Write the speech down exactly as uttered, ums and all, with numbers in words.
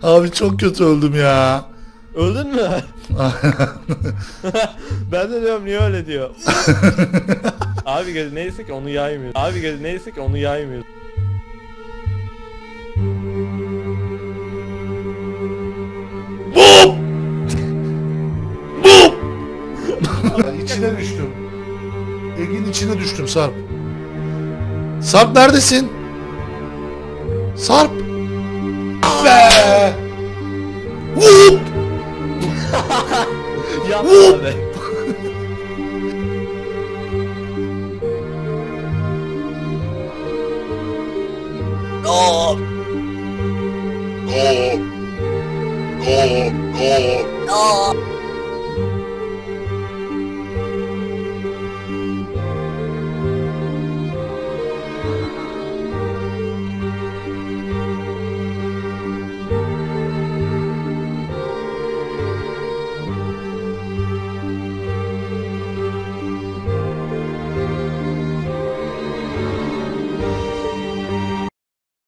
Abi çok kötü öldüm ya. Öldün mü? Ben de diyorum niye öyle diyor. Abi gel neyse ki onu yaymıyor. Abi gel neyse ki onu yaymıyor. Bum! Bum! İçine düştüm. Egin içine düştüm Sarp. Sarp neredesin? Sarp! Be! Vup! Yapma Vup! abi. Go! Go! Go! Go!